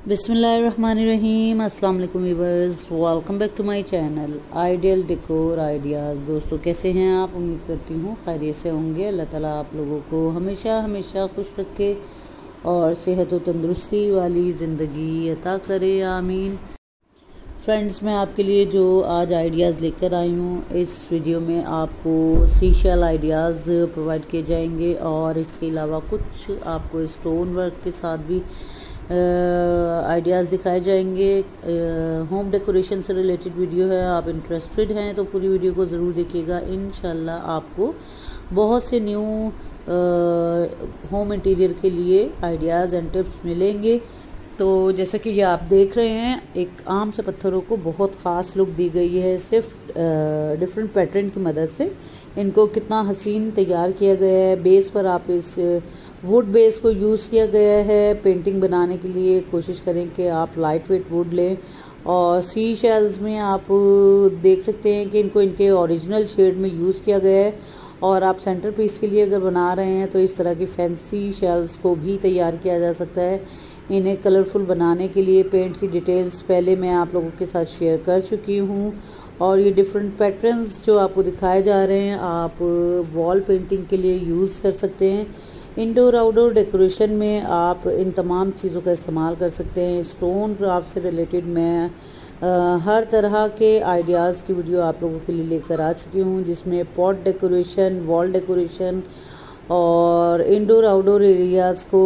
बिस्मिल्लाहिर्रहमानिर्रहीम। अस्सलाम वालेकुम viewers, welcome back to my channel ideal decor ideas. दोस्तों कैसे हैं आप? उम्मीद करती हूँ खैरियत से होंगे। अल्लाह ताला आप लोगों को हमेशा हमेशा खुश रखे और सेहत व तंदुरुस्ती वाली ज़िंदगी अता करे, आमीन। फ्रेंड्स, मैं आपके लिए जो आज आइडियाज़ लेकर आई हूँ, इस वीडियो में आपको सीशेल आइडियाज़ प्रोवाइड किए जाएंगे और इसके अलावा कुछ आपको स्टोन वर्क के साथ भी आइडियाज़ दिखाए जाएंगे। होम डेकोरेशन से रिलेटेड वीडियो है। आप इंटरेस्टेड हैं तो पूरी वीडियो को ज़रूर देखिएगा। इंशाल्लाह आपको बहुत से न्यू होम इंटीरियर के लिए आइडियाज़ एंड टिप्स मिलेंगे। तो जैसा कि ये आप देख रहे हैं, एक आम से पत्थरों को बहुत ख़ास लुक दी गई है सिर्फ डिफरेंट पैटर्न की मदद से। इनको कितना हसीन तैयार किया गया है। बेस पर आप इस वुड बेस को यूज़ किया गया है। पेंटिंग बनाने के लिए कोशिश करें कि आप लाइट वेट वुड लें और सी शेल्स में आप देख सकते हैं कि इनको इनके ओरिजिनल शेड में यूज़ किया गया है। और आप सेंटर पीस के लिए अगर बना रहे हैं तो इस तरह की फैंसी शेल्स को भी तैयार किया जा सकता है। इन्हें कलरफुल बनाने के लिए पेंट की डिटेल्स पहले मैं आप लोगों के साथ शेयर कर चुकी हूँ और ये डिफरेंट पैटर्न्स जो आपको दिखाए जा रहे हैं आप वॉल पेंटिंग के लिए यूज़ कर सकते हैं। इंडोर आउटडोर डेकोरेशन में आप इन तमाम चीज़ों का इस्तेमाल कर सकते हैं। स्टोन क्राफ्ट से रिलेटेड मैं हर तरह के आइडियाज़ की वीडियो आप लोगों के लिए लेकर आ चुकी हूँ, जिसमें पॉट डेकोरेशन, वॉल डेकोरेशन और इंडोर आउटडोर एरियाज़ को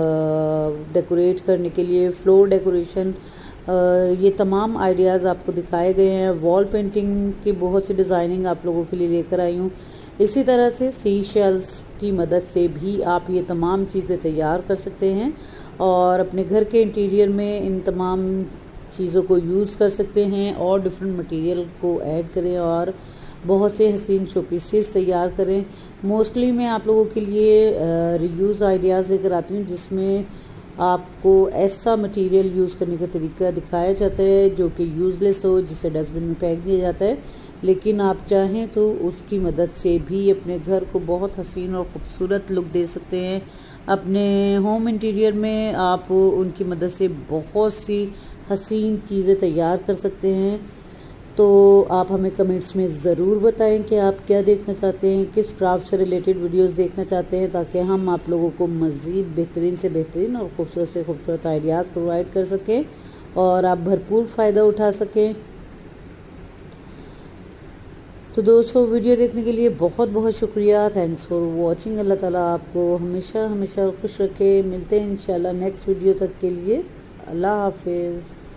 डेकोरेट करने के लिए फ्लोर डेकोरेशन, ये तमाम आइडियाज़ आपको दिखाए गए हैं। वॉल पेंटिंग की बहुत सी डिज़ाइनिंग आप लोगों के लिए लेकर आई हूँ। इसी तरह से सी शेल्स की मदद से भी आप ये तमाम चीज़ें तैयार कर सकते हैं और अपने घर के इंटीरियर में इन तमाम चीज़ों को यूज़ कर सकते हैं और डिफरेंट मटेरियल को ऐड करें और बहुत से हसीन शो पीसेस तैयार करें। मोस्टली मैं आप लोगों के लिए रीयूज़ आइडियाज़ लेकर आती हूँ, जिसमें आपको ऐसा मटेरियल यूज़ करने का तरीका दिखाया जाता है जो कि यूज़लेस हो, जिसे डस्टबिन में फेंक दिया जाता है, लेकिन आप चाहें तो उसकी मदद से भी अपने घर को बहुत हसीन और ख़ूबसूरत लुक दे सकते हैं। अपने होम इंटीरियर में आप उनकी मदद से बहुत सी हसीन चीज़ें तैयार कर सकते हैं। तो आप हमें कमेंट्स में ज़रूर बताएं कि आप क्या देखना चाहते हैं, किस क्राफ्ट से रिलेटेड वीडियोस देखना चाहते हैं, ताकि हम आप लोगों को मज़ीद बेहतरीन से बेहतरीन और ख़ूबसूरत से ख़ूबसूरत आइडियाज़ प्रोवाइड कर सकें और आप भरपूर फ़ायदा उठा सकें। तो दोस्तों, वीडियो देखने के लिए बहुत बहुत शुक्रिया। Thanks for watching. अल्लाह ताला आपको हमेशा हमेशा खुश रखे। मिलते हैं इंशाल्लाह नेक्स्ट वीडियो तक के लिए। अल्लाह हाफिज़।